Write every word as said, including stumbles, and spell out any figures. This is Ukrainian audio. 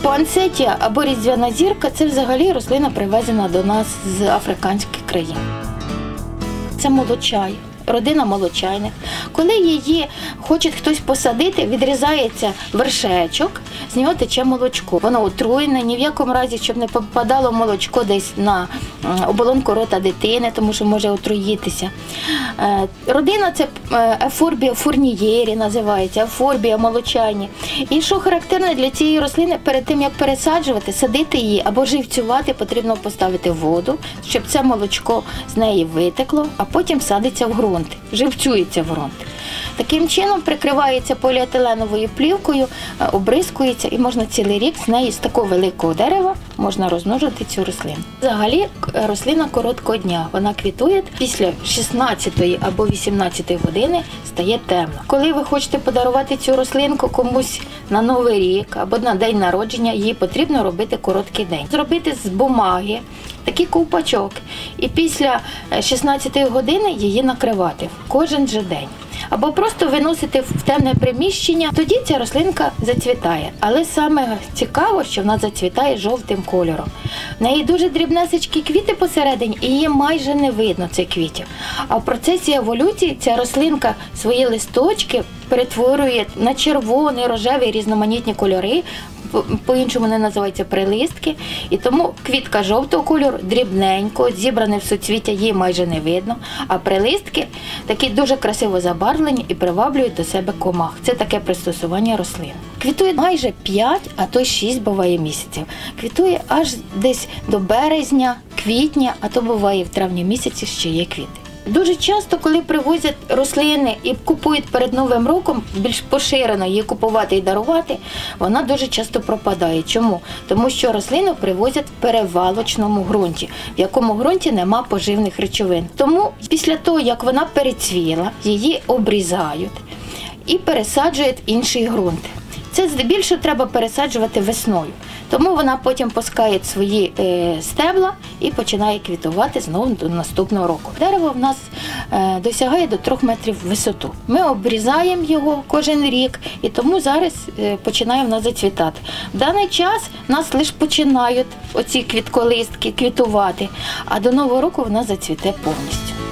Пуансетія або різдвяна зірка – це взагалі рослина, привезена до нас з африканських країн. Це молочай, родина молочайних. Коли її хоче хтось посадити, відрізається вершечок, з нього тече молочко. Воно отруєне, ні в якому разі, щоб не попадало молочко десь на оболонку рота дитини, тому що може отруїтися. Родина – це Евфорбія фурнієрі називається, Евфорбія молочайні. І що характерно для цієї рослини, перед тим, як пересаджувати, садити її або живцювати, потрібно поставити воду, щоб це молочко з неї витекло, а потім садиться в ґрунт, живцюється в ґрунт. Таким чином прикривається поліетиленовою плівкою, обрискується і можна цілий рік з неї, з такого великого дерева, можна розмножити цю рослину. Взагалі рослина короткого дня, вона квітує після шістнадцятої або вісімнадцятої години, стає темно. Коли ви хочете подарувати цю рослинку комусь на Новий рік або на день народження, їй потрібно робити короткий день. Зробити з бумаги такий ковпачок і після шістнадцятої години її накривати кожен же день. Або просто виносити в темне приміщення, тоді ця рослинка зацвітає. Але саме цікаво, що вона зацвітає жовтим кольором. В неї дуже дрібнесечкі квіти посередині, і її майже не видно, цих квітів. А в процесі еволюції ця рослинка свої листочки перетворює на червоний, рожевий, різноманітні кольори, по-іншому не називаються прилистки, і тому квітка жовтого кольору, дрібненько, зібране в суцвіття, її майже не видно, а прилистки такі дуже красиво забарвлені і приваблюють до себе комах. Це таке пристосування рослин. Квітує майже п'ять, а то й шість буває місяців. Квітує аж десь до березня, квітня, а то буває в травні місяці ще є квіти. Дуже часто, коли привозять рослини і купують перед Новим роком, більш поширено її купувати і дарувати, вона дуже часто пропадає. Чому? Тому що рослину привозять в перевалочному ґрунті, в якому ґрунті нема поживних речовин. Тому після того, як вона перецвіла, її обрізають і пересаджують в інший ґрунт. Це здебільшого треба пересаджувати весною. Тому вона потім пускає свої е, стебла і починає квітувати знову до наступного року. Дерево в нас е, досягає до трьох метрів в висоту. Ми обрізаємо його кожен рік, і тому зараз е, починає в нас зацвітати. В даний час в нас лише починають оці квітколистки квітувати, а до Нового року вона зацвіте повністю.